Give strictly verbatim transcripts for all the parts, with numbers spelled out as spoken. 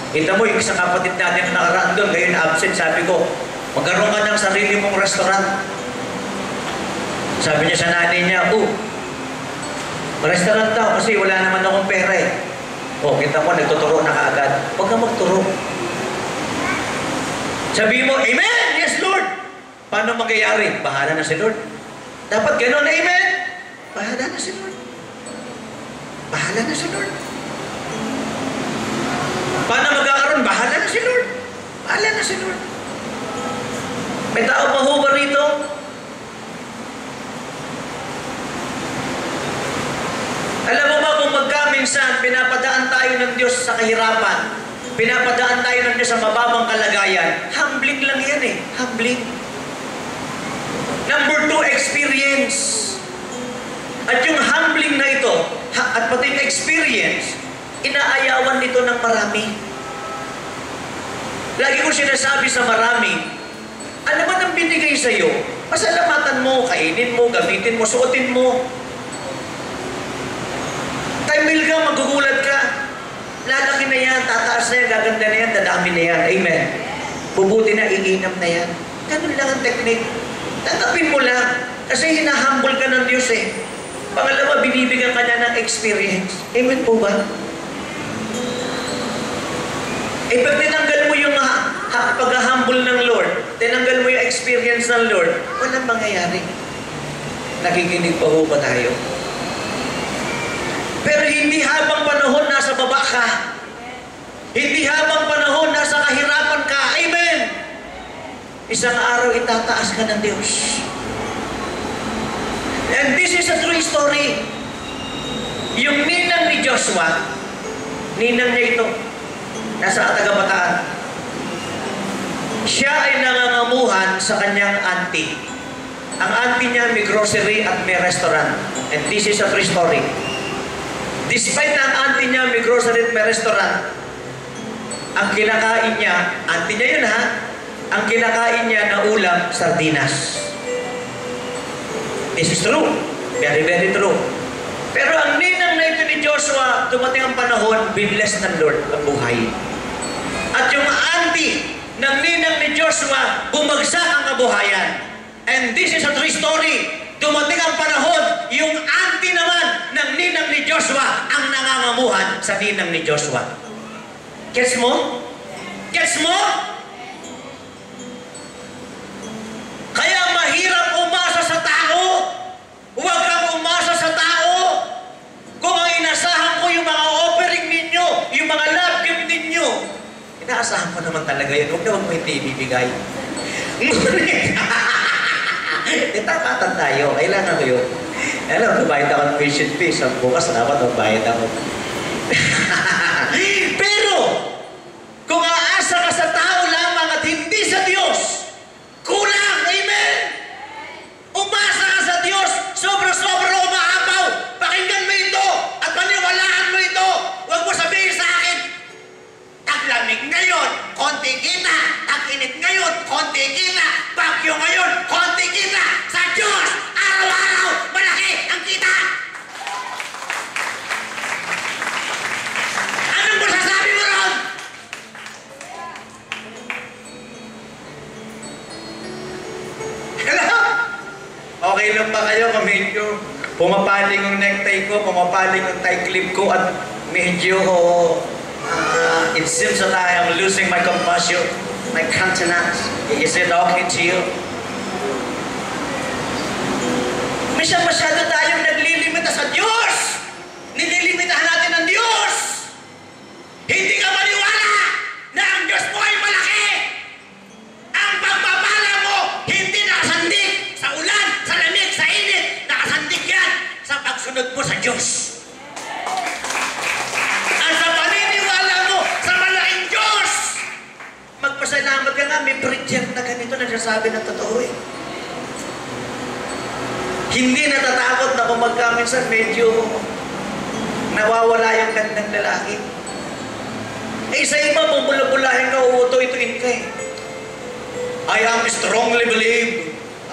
Kita mo, yung isang kapatid natin na nakaraan doon, ngayon absent, sabi ko, magkaroon ka ng sarili mong restaurant. Sabi niya sa nanay niya, oh, restaurant daw kasi wala naman akong pera eh. Oh, kita mo, nagtuturo na kaagad. Huwag ka magturo. Sabi mo, Amen! Yes, Lord! Paano magyayari? Bahala na si Lord. Dapat gano'n, Amen! Bahala na si Lord. Bahala na si Lord. Paano magkakaroon? Bahala na si Lord. Bahala na si Lord. May tao pa ho ba rito? Alam mo ba kung magka minsan pinapadaan tayo ng Diyos sa kahirapan, pinapadaan tayo ng Diyos sa mababang kalagayan, humbling lang yan eh. Humbling. Number two, experience. At yung humbling na ito, at pati yung experience, inaayawan nito ng marami. Lagi ko sinasabi sa marami, ano ba ang binigay sa iyo? Pasalamatan mo, kainin mo, gamitin mo, suotin mo. Time will ka, magugulat ka. Lalaki na yan, tataas na yan, gaganda na yan, dadami na yan. Amen. Pubuti na, iinam na yan. Ganun lang ang technique. Tatapin mo lang. Kasi hinahumble ka ng Diyos eh. Pangalawa, binibigyan ka niya ng experience. Amen po ba? Eh, pag tinanggal mo yung ha, ha, pag-humble ng Lord, tinanggal mo yung experience ng Lord, walang mangyayari. Nakikinig pa ho ba tayo? Pero hindi habang panahon nasa baba ka. Hindi habang panahon nasa kahirapan ka. Amen! Isang araw itataas ka ng Diyos. And this is a true story. Yung ninang ni Joshua, ninang niya ito, nasa Tagabataan. Siya ay nangangamuhan sa kanyang auntie. Ang auntie niya may grocery at may restaurant. And this is a true story. Despite na ang auntie niya may grocery at may restaurant, ang kinakain niya, auntie niya yun ha, ang kinakain niya na ulam, sardinas. This is true. Very, very true. Pero ang ninang na ito ni Joshua, dumating ang panahon, binless ng Lord ang buhay. At yung auntie ng ninang ni Joshua, bumagsak ang kabuhayan. And this is a true story. Dumating ang panahon, yung auntie naman ng ninang ni Joshua ang nangangamuhan sa ninang ni Joshua. Gets mo? Gets mo? Kaya mahirap umasa sa tao. Huwag kang umasa sa tao. Kung ang inasahan ko yung mga offering ninyo, yung mga love gift ninyo, inaasahan ko naman talaga yan. Huwag na huwag mo hindi ibibigay. Ngunit, itapatan tayo. Kailangan ko yun. Alam, nabayad ako ng patient fees. Ang bukas, dapat magbayad ako. Pero, kung aasa ka sa tao lamang at hindi sa Diyos, kulang. Amen? Umasa ka sa Diyos, sobra-sobra umaapaw. Pakinggan mo ito at paniwalaan mo ito. Huwag mo sabihin sa akin, taglamig ngayon, konti kita. Tag-init ngayon, konti kita. Bagyo ngayon, konti kita. Sa Diyos, araw-araw, malaki ang kita. Anong masasabi mo ron? Hello? Okay lang ba kayo kung medyo pumapaling yung necktie ko, pumapaling yung tie clip ko at medyo uh, it seems that I am losing my compassion, my countenance. Is it okay to you? Minsan masyado tayong naglilimita sa Diyos. Nililimitahan natin ang Diyos. Hindi ka maniwala na ang Diyos mo ay malaki. Ang pagpapala mo hindi nakasandik sa ulan, sa lamig, sa init. Nakasandik yan sa pagsunod mo sa Diyos. At sa paniniwala mo sa malaking Diyos. Magpasalamat ka nga, may preacher na ganito nagsasabi ng totoo eh. Hindi natatakot na kung magkaminsan medyo nawawala yung gandang lalaki. Eh, sa iba, bumula-bulahin ka, uuto-ituin ka eh. I am strongly believe.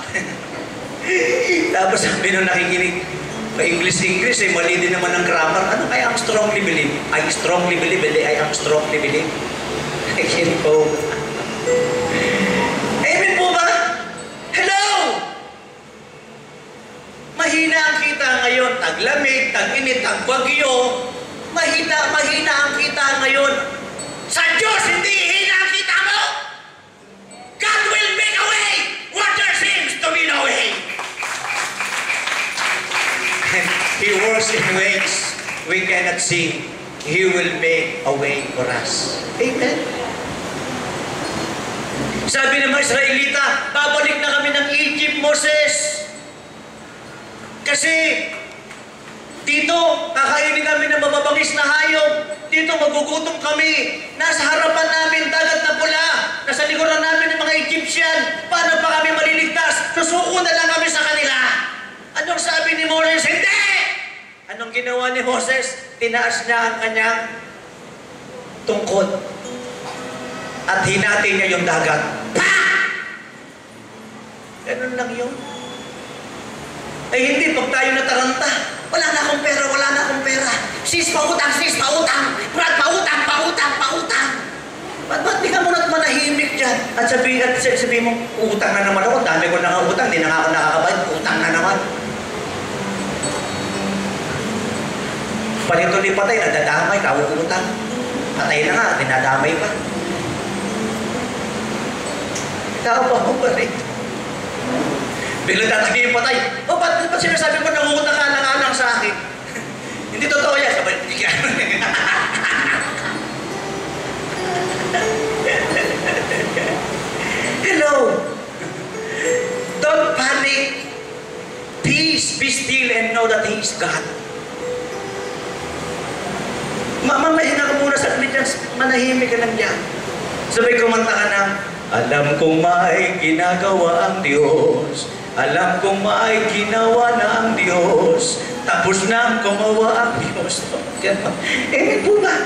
Tapos sabi nung nakikinig, pa-English-English eh, mali din naman ang grammar. Ano kaya ang strongly believe? I strongly believe, hindi I am strongly believe. Amen po. Amen po ba? Hello! Mahina ang kita ngayon. Taglamig, tag-init, tagbagyo. Mahina, mahina ang kita ngayon. Sa Diyos, hindi hina ang kita mo! God will make a way where there seems to be no way. And He works in ways we cannot see. He will make a way for us. Amen. Sabi ng mga Israelita, babalik na kami ng Egypt, Moses. Kasi dito, kakainin kami ng mababangis na hayop. Dito, magugutom kami. Nasa harapan namin, dagat na pula. Nasa likuran namin ng mga Egyptian. Paano pa kami maliligtas? Susuko na lang kami sa kanila. Anong sabi ni Moses? Hindi! Anong ginawa ni Moses? Tinaas niya ang kanyang tungkod. At hinati niya yung dagat. Pa! Ganun lang yun. Ay hindi, pag tayo nataranta, wala na akong pera, wala na akong pera. Sis, pautang, sis, pautang. Brad, pautang, pautang, pautang. Ba't ba't di ka muna manahimik dyan? At sabi, at sabi mo, utang na naman ako. Dami ko nakautang, di na nga ako nakakabayad. Utang na naman. Panituloy patay, nadadamay, kauutang. Patay na nga, dinadamay pa. Ikaw pa mo pa rin. Biglang tatagin yung patay. O, oh, ba't, ba't sinasabi mo nangungutang ka na nga lang sa akin? Hindi totoo yan. Sabay, hindi ka. Hello. Don't panic. Peace, be still and know that He is God. Mamamahinga ka muna sa kanya, manahimik ka lang dyan. Sabay kumanta ka na, alam kong may ginagawa ang Diyos. Alam kong may ginawa na ang Diyos. Tapos na ang gumawa ang Diyos. Eh, po ba?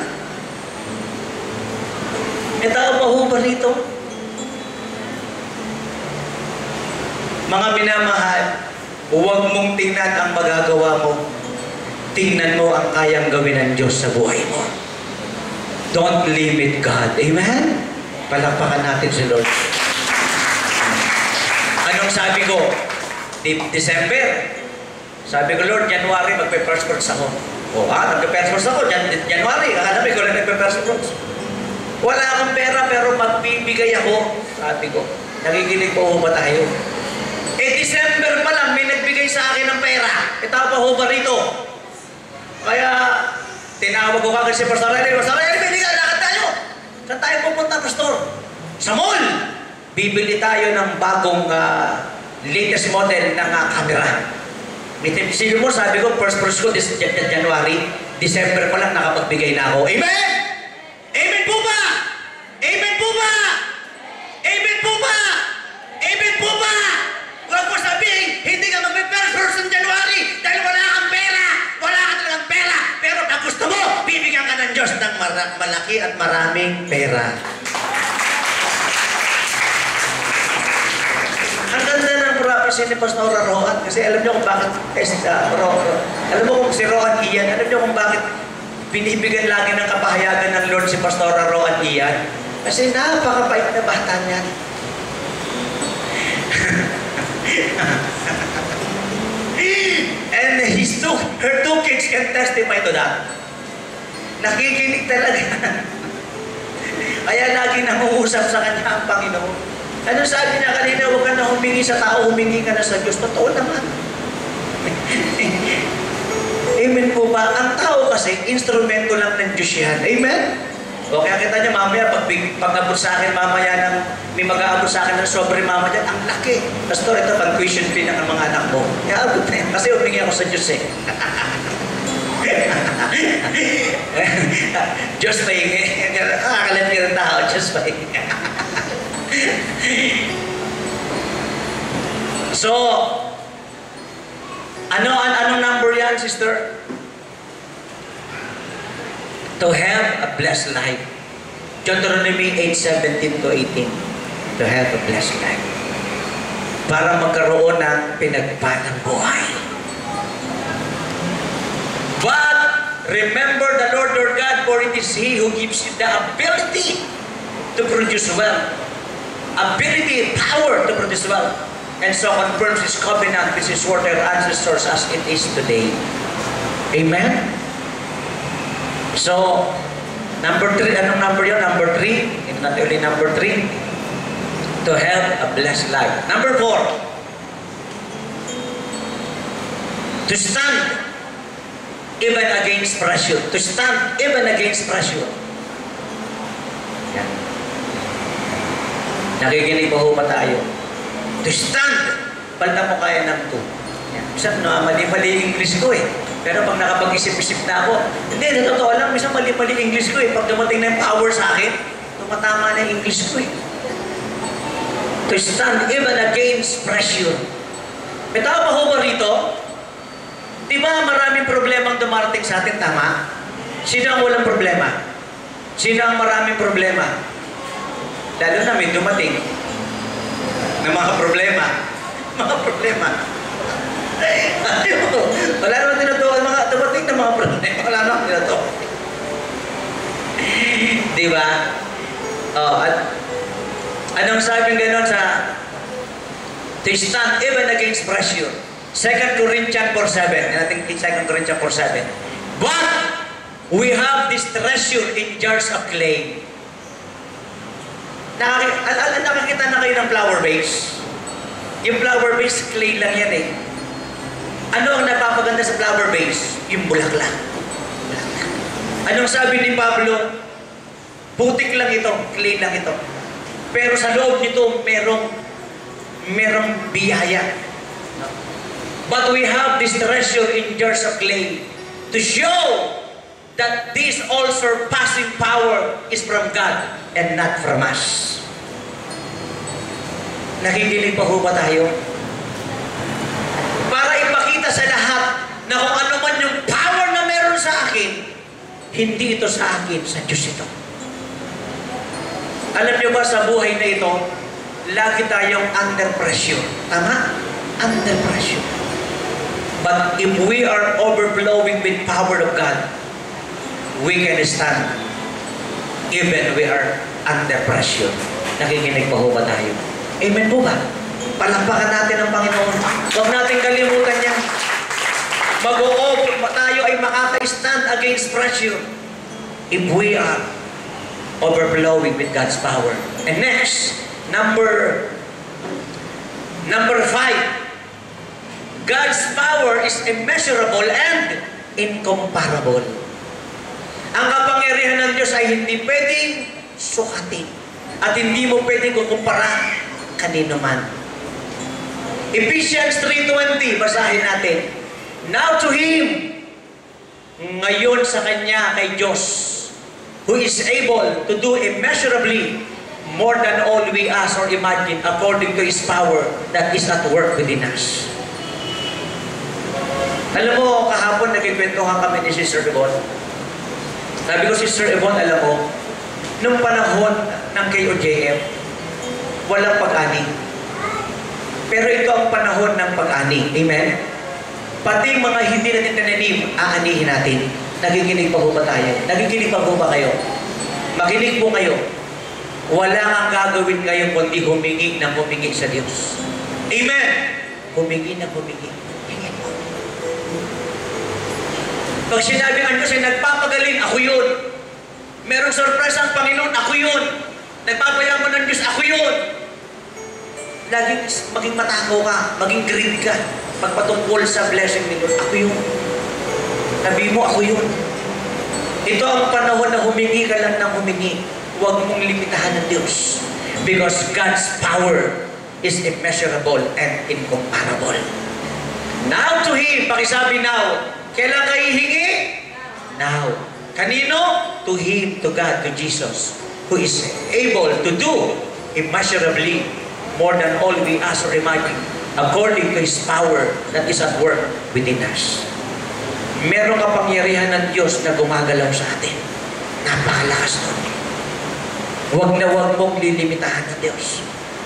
E tao pa ho ba rito? Mga minamahal, huwag mong tingnan ang magagawa mo. Tingnan mo ang kayang gawin ng Diyos sa buhay mo. Don't limit God. Amen? Palakpakan natin si Lord. Anong sabi ko? De December. Sabi ko, Lord, January, magpe-first fruits ako. O ha, magpe-first fruits ako. Jan January, kakanabi ko lang nagpe-first fruits. Wala akong pera, pero magbibigay ako. Sabi ko, nakikinig po ba tayo? Eh, December pa lang, may nagbigay sa akin ng pera. Ito pa ho ba rito? Kaya, tinawag ko kagad si Pastor Eric. Pastor Eric, hindi ka, lakad tayo. Saan tayo pupunta, Pastor? Sa mall. Bibili tayo ng bagong uh, latest model ng uh, camera. Sino mo, sabi ko, first first ko, this January, December pa lang nakapagbigay na ako. Amen! Amen po ba? Amen po ba? Amen po ba? Amen po ba? Huwag mo sabihin, hindi ka mag-first first in January dahil wala kang pera. Wala ka talagang pera. Pero pag gusto mo, bibigyan ka ng Diyos ng malaki at maraming pera. Ang ganda ng prophecy ni Pastor Rohan, kasi alam niyo kung bakit, eh, uh, Ro, alam mo kung si Rohan Ian, alam niyo kung bakit binibigyan lagi ng kapahayagan ng Lord si Pastor Rohan Ian? Kasi napakabait na bata niyan. And his two, her two kids can testify to that. Nakikinig talaga. Kaya lagi nanguusap sa kanya ang Panginoon. Ano sabi niya kanina, huwag ka na humingi sa tao, humingi ka na sa Diyos. Totoo naman. Amen po ba? Ang tao kasi, instrumento lang ng Diyos yan. Amen? O kaya kita niya mamaya, pag, pag abot sa akin mamaya ng, may mag-aabot sa akin ng sobre mama dyan, ang laki. Pastor, ito pang tuition fee ng mga anak mo. Kaya abot na yan. Kasi humingi ako sa Diyos eh. Diyos pa hingi. Nakakalimpi ng tao, Diyos pa hingi. So, ano, an anong number yan, sister? To have a blessed life. Deuteronomy eight seventeen to eighteen. To have a blessed life. Para magkaroon ng pinagpanang buhay. But remember the Lord your God, for it is He who gives you the ability to produce wealth. Ability, power to produce wealth. And so confirms His covenant with His word to our ancestors as it is today. Amen? So, number three, anong number yun? Number three, not only number three, to have a blessed life. Number four, to stand even against pressure. To stand even against pressure. Yan. Nakikinig pa ho ba tayo? To stand, palta mo kaya ng two. Minsan, no, mali-mali English ko eh. Pero pag nakapag-isip-isip na ako, hindi, na totoo lang, minsan mali-mali English ko eh. Pag dumating na yung power sa akin, tumatama na yung English ko eh. To stand even against pressure. May tao pa ho ba rito? Di ba maraming problemang dumarating sa atin, tama? Sino ang walang problema? Sino ang maraming problema? Lalo na may dumating ng mga problema. Mga problema. Wala naman tinutuwa mga dumating ng mga problema. Wala naman tinutuwa. Di ba? Oh, at anong sabi gano'n sa to stand even against pressure? Second Corinthians four seven. I think it's Second Corinthians four seven. But we have this treasure in jars of clay. Nakakita na kayo ng flower vase? Yung flower vase, clay lang yan eh. Ano ang napapaganda sa flower vase? Yung bulaklak. Anong sabi ni Pablo? Putik lang ito, clay lang ito. Pero sa loob nito, merong, merong biyaya. But we have this treasure in jars of clay to show that this all-surpassing power is from God and not from us. Nakikinig pa ho ba tayo? Para ipakita sa lahat na kung ano man yung power na meron sa akin, hindi ito sa akin, sa Diyos ito. Alam niyo ba sa buhay na ito, lagi tayong under pressure. Tama? Under pressure. But if we are overflowing with power of God, we can stand even we are under pressure. Nakikinig pa ho ba tayo? Amen po ba? Palakpakan natin ang Panginoon. Huwag natin kalimutan yan. Mag-o-over tayo ay makaka-stand against pressure if we are overflowing with God's power. And next, number number five, God's power is immeasurable and incomparable. Ang kapangyarihan ng Diyos ay hindi pwedeng sukatin at hindi mo pwedeng kukumpara kanino man. Ephesians three twenty, basahin natin. Now to Him, ngayon sa Kanya, kay Diyos, who is able to do immeasurably more than all we ask or imagine according to His power that is at work within us. Alam mo, kahapon nagkikwentuhan kami ni Sister Yvonne. Sabi ko, Sister Yvonne, alam mo, nung panahon ng K O J M, walang pag-ani. Pero ito ang panahon ng pag-ani. Amen? Pati mga hindi natin tananim, aanihin natin. Nagiginig pa po ba tayo? Nagiginig pa po ba kayo? Makinig po kayo. Wala kang gagawin kayo kundi humingi ng humingi sa Diyos. Amen? Humingi ng humingi. Hingin mo. Pag sinabi ang Diyos ay nagpapagaling, ako yun. Merong surprise ang Panginoon, ako yun. Nagpapayaman ng Diyos, ako yun. Laging maging matakaw ka, maging greed ka. Pagpatungkol sa blessing ni Lord, ako yun. Sabi mo, ako yun. Ito ang panahon na humingi ka lang ng humingi. Huwag mong limitahan ng Diyos. Because God's power is immeasurable and incomparable. Now to Him, pakisabi now, kailan kayo hihingi? Now. Kanino? To Him, to God, to Jesus, who is able to do immeasurably more than all we ask or imagine, according to His power that is at work within us. Merong kapangyarihan ng Diyos na gumagalaw sa atin. Napakalakas nun. Huwag na huwag mong lilimitahan ng Diyos.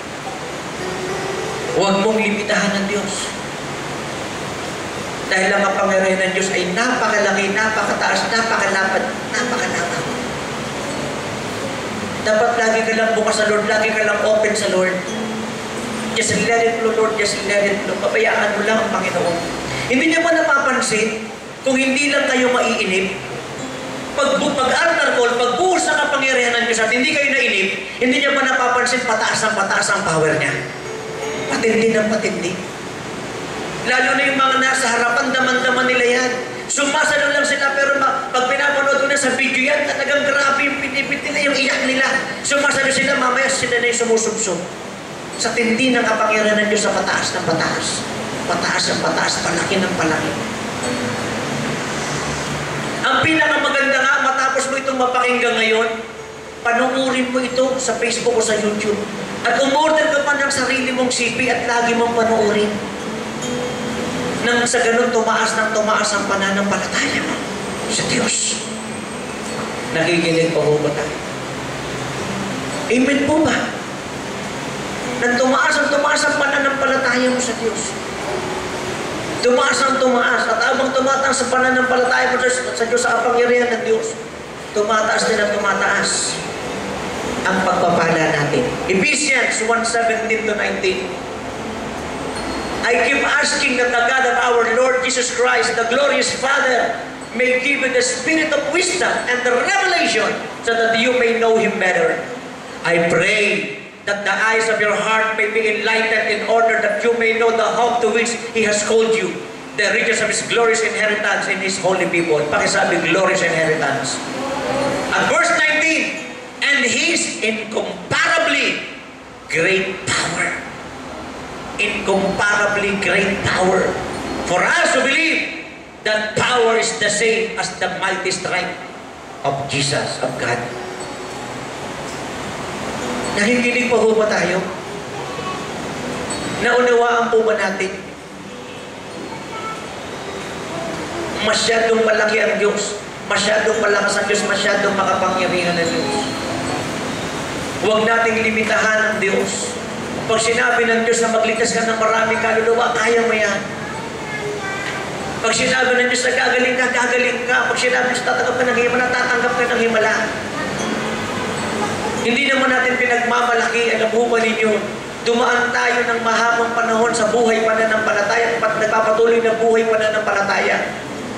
Huwag mong limitahan ng Diyos. Dahil ang kapangyarihan ng Diyos ay napakalaki, napakataas, napakalapad, napakalapad. Dapat lagi ka lang bukas sa Lord, lagi ka lang open sa Lord. Just let it flow, Lord, just let it flow. Pabayaan mo lang ang Panginoon. Hindi niyo ba napapansin kung hindi lang kayo maiinip? Pag, pag altar call, pag buhos sa kapangyarihan ng Diyos at hindi kayo nainip, hindi niyo ba napapansin pataas ang pataas ang power niya? Patindi ng patindi. Lalo na yung mga nasa harapan, daman-daman nila yan. Sumasalo lang sila, pero pag pinapanood ko na sa video yan, talagang grabe yung pinipit nila, yung iyak nila. Sumasalo sila, mamaya sila na yung sumusubsob. Sa tindi ng kapangyarihan ng Diyos sa pataas ng pataas. Pataas ng pataas, palaki ng palaki. Ang pinakamaganda nga, matapos mo itong mapakinggan ngayon, panuorin mo ito sa Facebook o sa YouTube. At umorder ka pa ng sarili mong C P at lagi mong panuorin. Nang sa ganun, tumaas ng tumaas ang pananampalataya mo sa Diyos. Nakikinig pa ho ba tayo? Amen po ba? Nang tumaas ang tumaas ang pananampalataya mo sa Diyos. Tumaas ang tumaas. At habang tumataas sa pananampalataya mo sa Diyos, sa kapangyarihan ng Diyos, tumataas din ang tumataas ang pagpapala natin. Ephesians one seventeen to nineteen. I keep asking that the God of our Lord Jesus Christ, the glorious Father, may give you the spirit of wisdom and the revelation so that you may know Him better. I pray that the eyes of your heart may be enlightened in order that you may know the hope to which He has called you, the riches of His glorious inheritance in His holy people. Pakisabi, glorious inheritance. At verse nineteen, and His incomparably great power. Incomparably great power. For us to believe that power is the same as the mighty strength of Jesus, of God. Nakikinig pa ho ba tayo? Naunawaan po ba natin? Masyadong malaki ang Diyos. Masyadong malakas ang Diyos. Masyadong makapangyarihan ang Diyos. Huwag nating limitahan ang Diyos. Pag sinabi ng Diyos na magligtas ka ng maraming kaluluwa, kaya mo yan. Pag sinabi ng Diyos na gagaling ka, gagaling ka. Pag sinabi ng Diyos tatanggap ka ng himala, tatanggap ka ng himala. Hindi naman natin pinagmamalaki, alam mo ba ninyo, dumaan tayo ng mahabang panahon sa buhay pananampalataya at nagpapatuloy na buhay pananampalataya.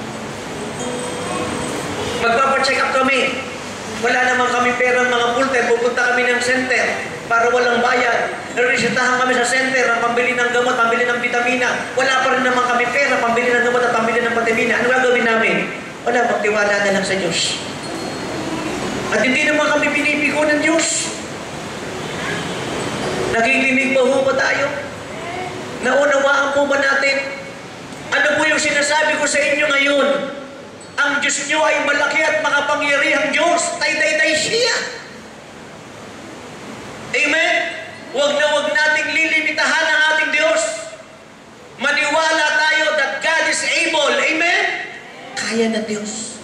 Magpapacheck up kami. Wala naman kami perang mga full-time, pupunta kami ng center para walang bayad. Naresitahan kami sa center ang pambili ng gamot, pambili ng vitamina. Wala pa rin naman kami pera, pambili ng gamot at pambili ng vitamina. Ano gagawin namin? Wala, magtiwala na lang sa Diyos. At hindi naman kami pinipigo ng Diyos. Nakikinig ba ho ba tayo? Naunawaan po ba natin? Ano po yung sinasabi ko sa inyo ngayon? Ang Diyos nyo ay malaki at makapangyarihang Diyos. Tay-tay-tay siya. Amen? Huwag na huwag nating lilimitahan ang ating Diyos. Maniwala tayo that God is able. Amen? Kaya na Diyos.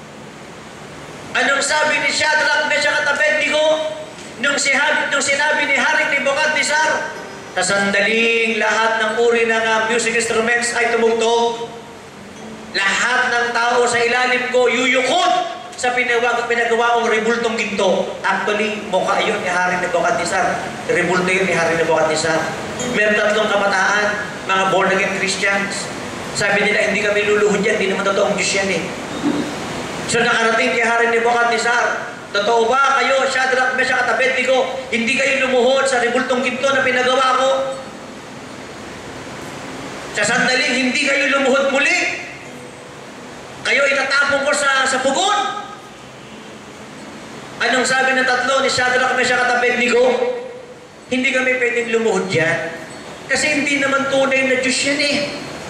Anong sabi ni Shadrach, Meshach at Abednego nung, nung sinabi ni Hari Nebukadnezar, sa sandaling lahat ng uri ng uh, music instruments ay tumugtog. Lahat ng tao sa ilalim ko yuyukot sa pinawag, pinagawa kong rebultong ginto. Actually, mukha yun ni Hari Nebukadnezar. Rebulto yun ni Hari Nebukadnezar. Meron tatlong kabataan, mga born-again Christians. Sabi nila, hindi kami luluhod yan, hindi naman totoong Diyos yan eh. So nakarating kay Hari Nebukadnezar, totoo ba kayo, Shadrach, Meshach at Abednego, hindi kayo lumuhod sa rebultong ginto na pinagawa ko? Sa sandaling hindi kayo lumuhod muli, kayo itatapon ko sa, sa pugon. Anong sabi ng tatlo ni Shadrach, Meshach at Abednego? Hindi kami pwedeng lumuhod dyan. Kasi hindi naman tunay na Diyos yan eh.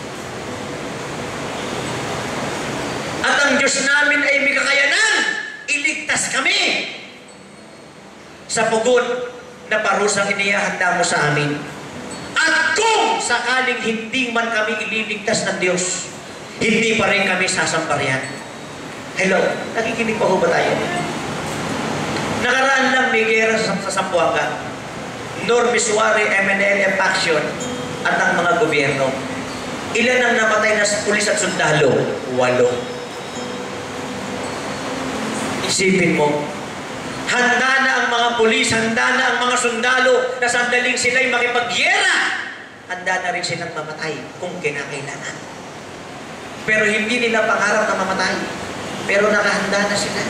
At ang Diyos namin ay may kakayanan. Iligtas kami sa pugon na parusang inihahanda mo sa amin. At kung sakaling hindi man kami ililigtas ng Diyos, hindi pa rin kami sasamparihan. Hello, nakikinig pa ho ba tayo? Nakaraan lang may gera sa, sa Zamboanga. Norme Suarez, M N L F Action at ang mga gobyerno. Ilan ang namatay na sa pulis at sundalo? Walo. Isipin mo, handa na ang mga pulis, handa na ang mga sundalo na sandaling sila'y makipagyera. Handa na rin silang mamatay kung kinakailangan. Pero hindi nila pangarap na mamatay. Pero nakahanda na sila.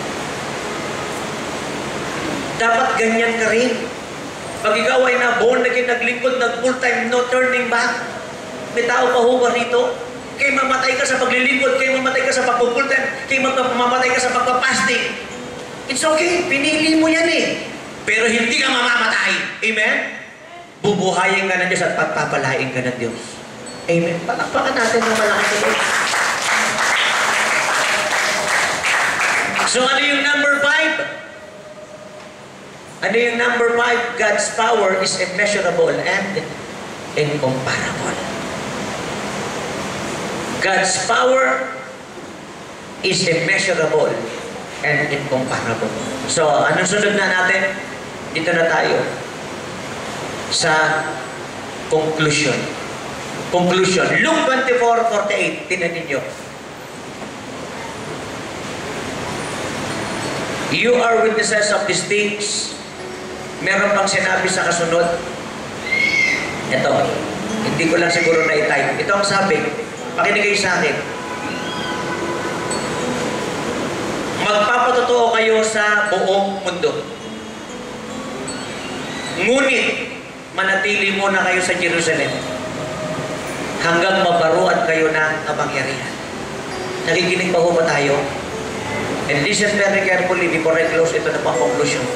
Dapat ganyan ka rin. Pag ikaw ay naborn, naging naglingkod, nag full time, no turning back. May tao pa ho ba rito? Kaya mamatay ka sa paglilingkod, kaya mamatay ka sa pagpupul time, kaya mamatay ka sa pagpapasting. It's okay, pinili mo yan eh. Pero hindi ka mamamatay. Amen? Bubuhayin ka ng Diyos at pagpapalain ka ng Diyos. Amen? Palakpakan natin ng malaking Diyos. So ano yung number five? Ano yung number five? God's power is immeasurable and incomparable. God's power is immeasurable and incomparable. So, anong sunod na natin? Dito na tayo sa conclusion. Conclusion. Luke twenty-four forty-eight. Tingnan ninyo. You are witnesses of these things. Meron pang sinabi sa kasunod. Ito. Hindi ko lang siguro na-type. Ito ang sabi. Pakinig kayo sa akin. Magpapatotoo kayo sa buong mundo. Ngunit, manatili muna kayo sa Jerusalem hanggang mabaruan kayo ng kapangyarihan. Nakikinig pa ho ba tayo? And listen very carefully before I close ito na pang conclusion.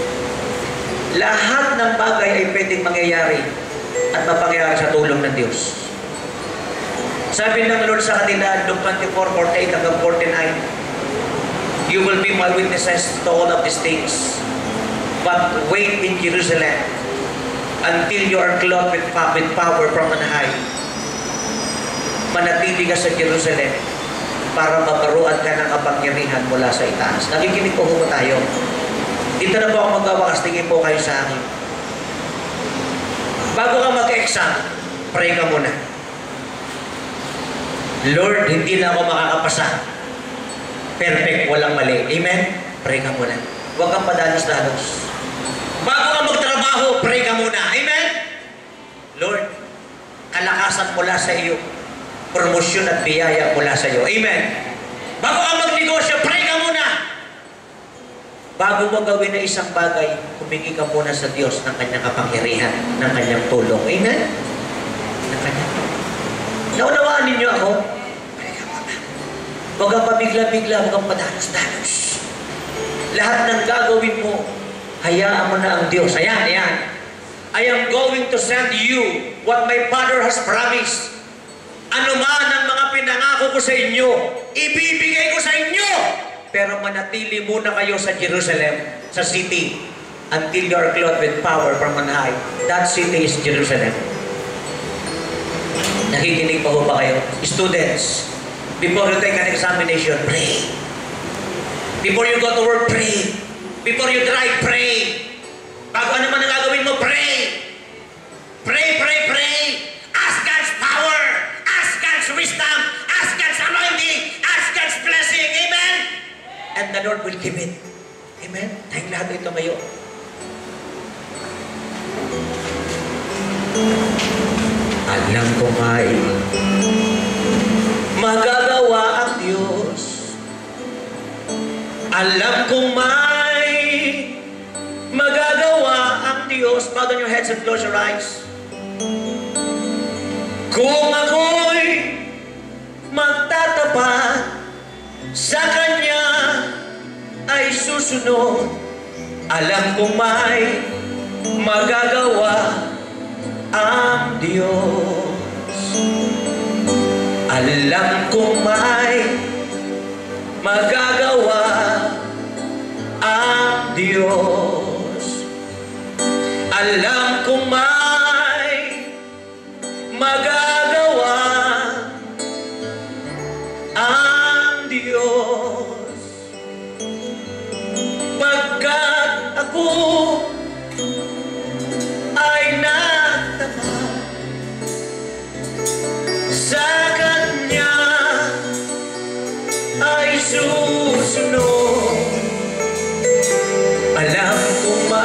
Lahat ng bagay ay pwedeng mangyayari at mapangyayari sa tulong ng Diyos. Sabi ng Lord sa kanila, Luke twenty-four forty-eight hanggang forty-nine, you will be my witnesses to all of these things. But wait in Jerusalem until you are clothed with power from on high. Manatili ka sa Jerusalem para maparuan ka ng kapangyarihan mula sa itaas. Nakikinig po po tayo. Dito na po ako magwawakas. Tingin po kayo sa akin. Bago ka mag-exam, pray ka muna. Lord, hindi na ako makakapasa. Perfect, walang mali. Amen? Pray ka muna. Huwag kang padalos-dalos. Bago ka magtrabaho, pray ka muna. Amen? Lord, kalakasan mula sa iyo. Promosyon at biyaya mula sa iyo. Amen? Bago ka magnegosyo, pray ka muna. Bago mo gawin na isang bagay, humingi ka muna sa Diyos ng kanyang kapangyarihan, ng kanyang tulong. Amen? Ng kanyang tulong. Naunawaan ninyo ako? Pray ka muna. Huwag kang pabigla-bigla, huwag kang padalos-dalos. Lahat ng gagawin mo, hayaan mo na ang Diyos. Ayan, ayan. I am going to send you what my Father has promised. Ano man ang mga pinangako ko sa inyo, ibibigay ko sa inyo. Pero manatili muna kayo sa Jerusalem, sa city, until you are clothed with power from on high. That city is Jerusalem. Nakikinig pa ba kayo? Students, before you take an examination, pray. Before you go to work, pray. Before you drive, pray. Bago ano man ang gagawin mo, pray. Pray, pray, pray. Ask God's power. Ask God's wisdom. Ask God's anointing. Ask God's blessing. Amen? And the Lord will give it. Amen? Tayong lahat ito ngayon. Alam ko may magagawa ang Diyos. Alam ko may magagawa ang Diyos. Bow down your heads and close your eyes. Kung ako'y magtatapat sa Kanya ay susunod, alam kong may magagawa ang Diyos. Alam kong may magagawa ang Diyos. Alam kong may magagawa ang Diyos. Pagkat ako ay nagtapat sa Kanya ay susunod. Alam ko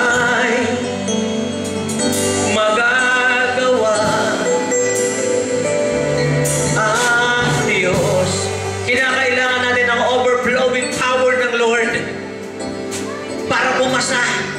pumasa